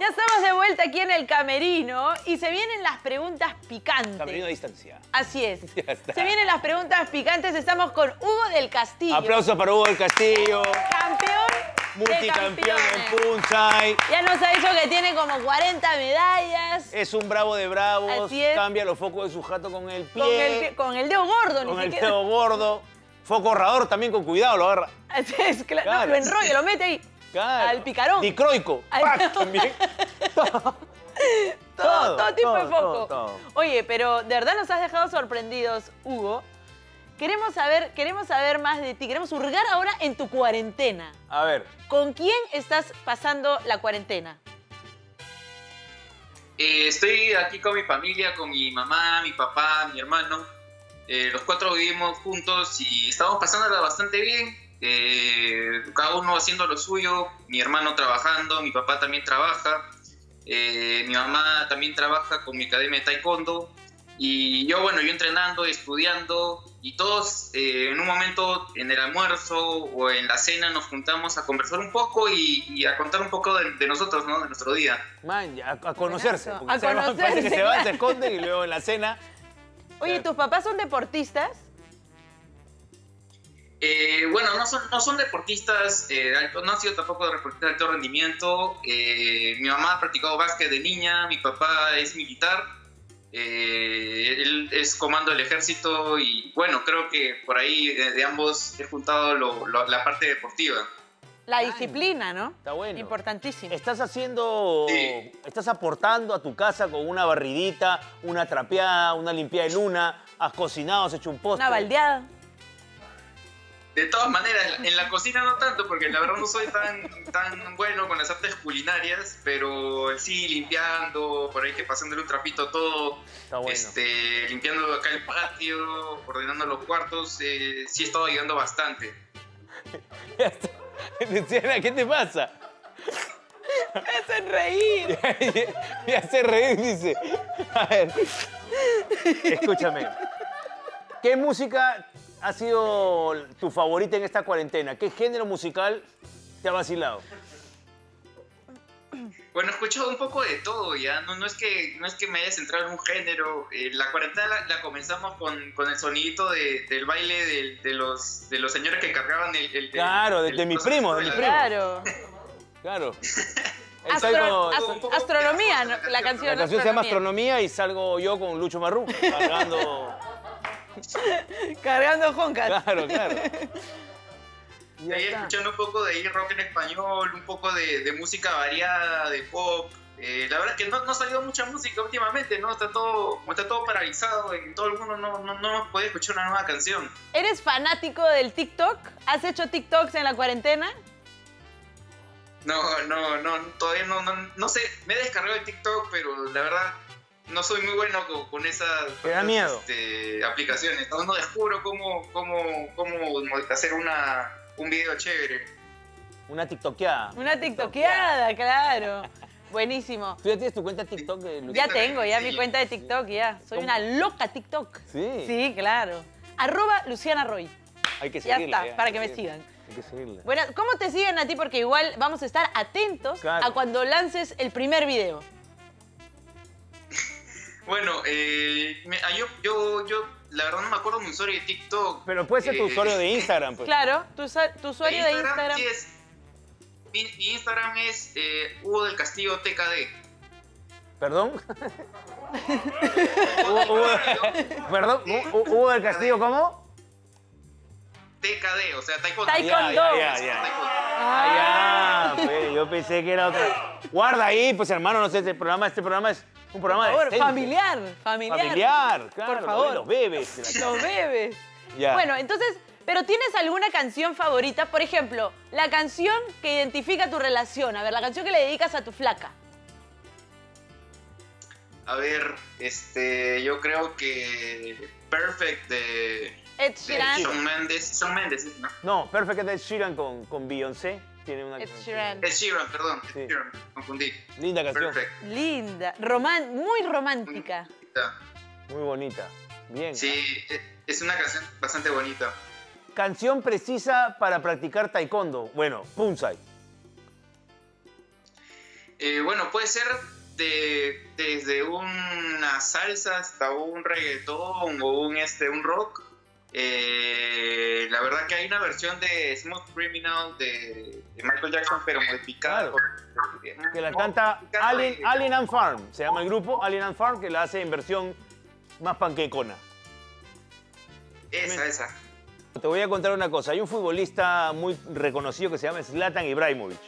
Ya estamos de vuelta aquí en el camerino y se vienen las preguntas picantes. Camerino a distancia. Así es. Ya está. Se vienen las preguntas picantes. Estamos con Hugo del Castillo. Aplausos para Hugo del Castillo. Campeón. Multicampeón en Punchai. Ya nos ha dicho que tiene como 40 medallas. Es un bravo de bravos. Así es. Cambia los focos de su jato con el pie. Con el dedo gordo, Con ni el siquiera. dedo gordo. Foco ahorrador también con cuidado, lo agarra. Así es, claro. Claro. No, lo enrolla, lo mete ahí. Claro. Al picarón. Dicroico. ¡Pac! También. Todo tipo de foco. todo. Oye, pero de verdad nos has dejado sorprendidos, Hugo. Queremos saber más de ti. Queremos hurgar ahora en tu cuarentena. A ver. ¿Con quién estás pasando la cuarentena? Estoy aquí con mi familia, con mi mamá, mi papá, mi hermano. Los cuatro vivimos juntos y estamos pasándola bastante bien. Cada uno haciendo lo suyo. Mi hermano trabajando, mi papá también trabaja. Mi mamá también trabaja con mi academia de taekwondo. Y yo, bueno, yo entrenando, estudiando. Y todos en un momento en el almuerzo o en la cena nos juntamos a conversar un poco y a contar un poco de nosotros, ¿no? De nuestro día. Man, a conocerse. Buenazo. Porque A se van, conocerse, parece que se van, claro. se esconden y luego en la cena. Oye, ¿tus papás son deportistas? Bueno, no son deportistas, no han sido tampoco deportistas de alto rendimiento. Mi mamá ha practicado básquet de niña, mi papá es militar, él es comando del ejército y bueno, creo que por ahí de ambos he juntado la parte deportiva. La disciplina, ¿no? Está bueno. Importantísimo. Estás haciendo, Sí. estás aportando a tu casa con una barridita, una trapeada, una limpiada de luna, has cocinado, has hecho un postre. Una baldeada. De todas maneras, en la cocina no tanto, porque la verdad no soy tan bueno con las artes culinarias, pero sí limpiando, por ahí que pasándole un trapito todo, Está bueno. limpiando acá el patio, ordenando los cuartos, sí he estado ayudando bastante. Luciana, ¿qué te pasa? Me hacen reír. Me hace reír, dice. A ver, escúchame. ¿Qué música ha sido tu favorita en esta cuarentena? ¿Qué género musical te ha vacilado? Bueno, he escuchado un poco de todo ya, no es que me haya centrado en un género. La cuarentena la comenzamos con el sonidito del baile de los señores que cargaban el Claro, de mi primo, de mi primo. Claro. Claro. Astronomía, ¿no? La canción. La canción se llama Astronomía y salgo yo con Lucho Marrú cargando. Cargando joncas. Claro, claro. Y ahí escuchando un poco de rock en español, un poco de música variada, de pop. La verdad es que no ha salido mucha música últimamente, ¿no? Está todo paralizado, en todo el mundo no puede escuchar una nueva canción. ¿Eres fanático del TikTok? ¿Has hecho TikToks en la cuarentena? No, todavía no sé, me he descargado el TikTok, pero la verdad no soy muy bueno con esas ¿Te da miedo? aplicaciones. No descubro cómo hacer un video chévere. Una tiktokeada. Una tiktokeada, claro. Buenísimo. ¿Tú ya tienes tu cuenta TikTok, Luciana? Ya tengo, ya mi Sí. cuenta de TikTok, ya. Soy una loca TikTok. Sí. Sí, claro. @Luciana Roy. Hay que Ya seguirla. está, para que me sigan. Hay que seguirla. Bueno, ¿cómo te siguen a ti? Porque igual vamos a estar atentos Claro. a cuando lances el primer video. Bueno, yo la verdad no me acuerdo mi usuario de TikTok. Pero puede ser tu usuario de Instagram, pues. Claro, tu usuario de Instagram. Sí mi Instagram es Hugo del Castillo TKD. ¿Perdón? Perdón, Hugo del Castillo, ¿cómo? TKD, o sea, Taekwondo. Taekwondo. Ya. Taekwondo. Ah, ya. Pues, yo pensé que era otra. Guarda ahí, pues hermano, no sé, este programa es un programa Por favor, decente. familiar. Familiar, claro. Por favor. Los bebés. Los bebes. Ya. Bueno, entonces, ¿pero tienes alguna canción favorita? Por ejemplo, la canción que identifica tu relación. A ver, la canción que le dedicas a tu flaca. A ver, yo creo que Perfect de Ed Sheeran. Shawn Mendes, ¿no? No, Perfect Ed Sheeran con Beyoncé. Tiene una Ed canción. Sheeran. Ed Sheeran, perdón. Sí. Ed Sheeran, confundí. Linda canción. Perfect. Linda, muy romántica. Muy bonita. Bien. Sí, es una canción bastante bonita. Canción precisa para practicar taekwondo. Bueno, Punchai. Bueno, puede ser desde una salsa hasta un reggaetón o un rock. La verdad que hay una versión de Smooth Criminal de Michael Jackson, pero modificada. Claro. Que la canta Alien and Farm. Se llama el grupo Alien and Farm, que la hace en versión más panquecona. Esa. Te voy a contar una cosa. Hay un futbolista muy reconocido que se llama Zlatan Ibrahimovic.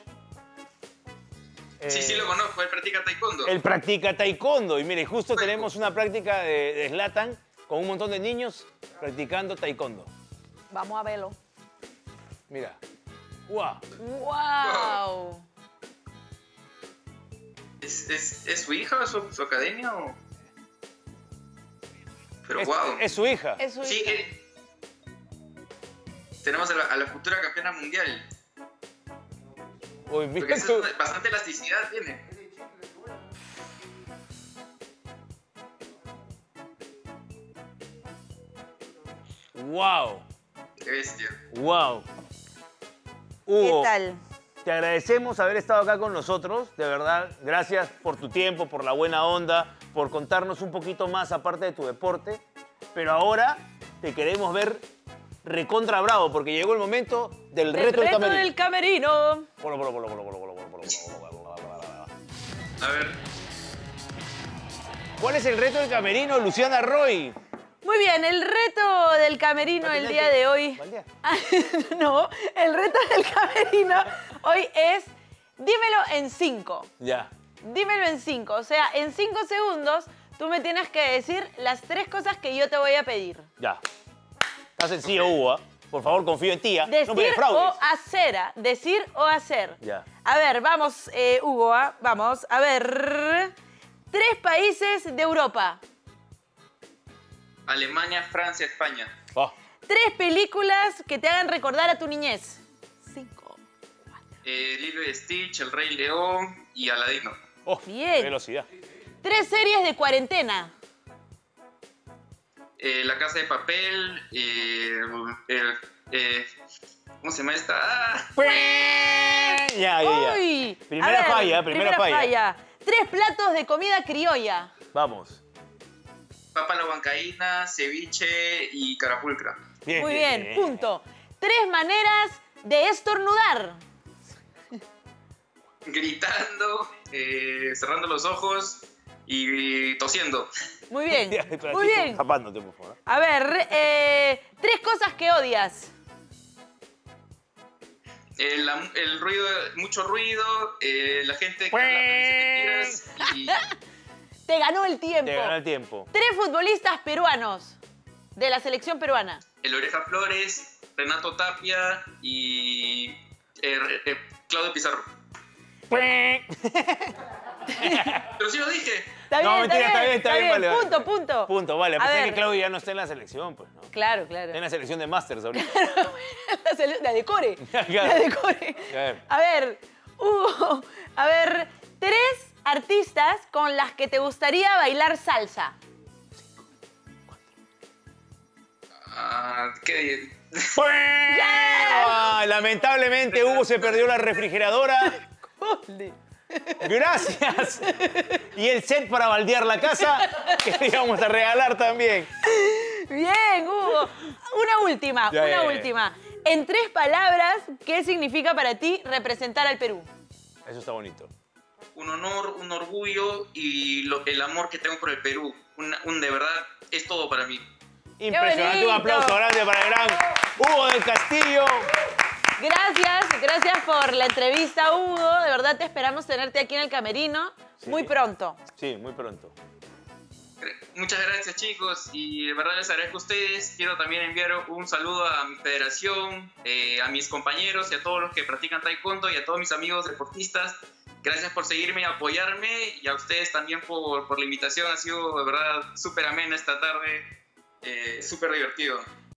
Sí, lo conozco. Él practica taekwondo. Él practica taekwondo. Y mire, justo tenemos una práctica de Zlatan con un montón de niños practicando taekwondo. Vamos a verlo. Mira. ¡Guau! ¡Wow! ¿Es su hija o su academia? Pero wow. Es su hija. Es su Sí, hija. tenemos a la futura campeona mundial. Uy, mira Porque tú. bastante elasticidad tiene. ¡Wow! Qué bestia. ¡Wow! ¿Qué Hugo, tal? te agradecemos haber estado acá con nosotros. De verdad, gracias por tu tiempo, por la buena onda, por contarnos un poquito más aparte de tu deporte. Pero ahora te queremos ver recontra bravo, porque llegó el momento del reto del camerino. del camerino. A ver, ¿Cuál es el reto del camerino, Luciana Roy? Muy bien, el reto del camerino el día de hoy. ¿Baldear? No, el reto del camerino hoy es dímelo en 5. Ya. Dímelo en 5. O sea, en 5 segundos tú me tienes que decir las 3 cosas que yo te voy a pedir. Ya. Está sencillo, Hugo. ¿Ah? Por favor, confío en ti. ¿Ah? Decir No me defraudes. o hacer. Decir o hacer. Ya. A ver, vamos, Hugo. Vamos. A ver. 3 países de Europa. Alemania, Francia, España. Oh. 3 películas que te hagan recordar a tu niñez. 5. Lilo y Stitch, El Rey León y Aladino. Oh, Bien. velocidad. 3 series de cuarentena. La Casa de Papel, ¿cómo se llama esta? Ya. Uy. Primera A ver, falla, primera falla. 3 platos de comida criolla. Vamos. Papa a la huancaína, ceviche y carapulcra. Bien, Muy bien, punto. 3 maneras de estornudar. Gritando, cerrando los ojos y tosiendo. Muy bien, Pero muy así, bien. Tapándote, por favor. A ver, 3 cosas que odias. El ruido, mucho ruido, la gente que habla mentiras y Te ganó el tiempo. Te ganó el tiempo. 3 futbolistas peruanos de la selección peruana. el Oreja Flores, Renato Tapia y Claudio Pizarro. Pero sí lo dije. Está bien, No, mentira, está bien, vale, vale. Punto. Punto, vale. A A pesar ver. que Claudio ya no está en la selección, pues, ¿no? Claro. Está en la selección de Masters ahorita. La de Core. Claro. La de Core. Claro. A ver, Hugo, 3 artistas con las que te gustaría bailar salsa. ¿Qué? Ah, lamentablemente, Hugo se perdió la refrigeradora. Gracias. Y el set para baldear la casa, que le íbamos a regalar también. Bien, Hugo. Una última. Ya. última. En 3 palabras, ¿qué significa para ti representar al Perú? Eso está bonito. Un honor, un orgullo y el amor que tengo por el Perú. De verdad, es todo para mí. Impresionante. Un bonito! aplauso grande para el gran Hugo del Castillo. Gracias por la entrevista, Hugo. De verdad te esperamos tenerte aquí en el camerino Sí. muy pronto. Sí, muy pronto. Muchas gracias, chicos, y de verdad les agradezco a ustedes. Quiero también enviar un saludo a mi federación, a mis compañeros y a todos los que practican taekwondo y a todos mis amigos deportistas. Gracias por seguirme y apoyarme, y a ustedes también por la invitación. Ha sido de verdad súper amena esta tarde, súper divertido.